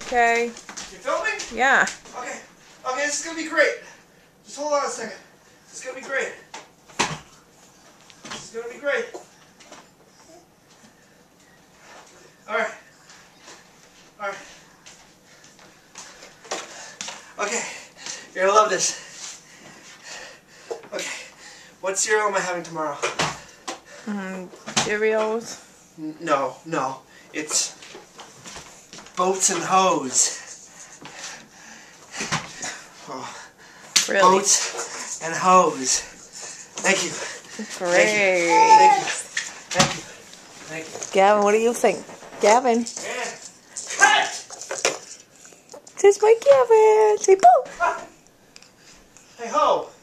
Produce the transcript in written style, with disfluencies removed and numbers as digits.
Okay. You filming? Yeah. Okay. Okay, this is gonna be great. Just hold on a second. This is gonna be great. This is gonna be great. Alright. Alright. Okay. You're gonna love this. Okay. What cereal am I having tomorrow? Cheerios. No. It's Boats and Hose. Oh. Really? Boats and Hose. Thank you. Great. Thank you. Gavin, what do you think? Gavin. Yeah. Cut! This is my Gavin. Say boo. Hey ho!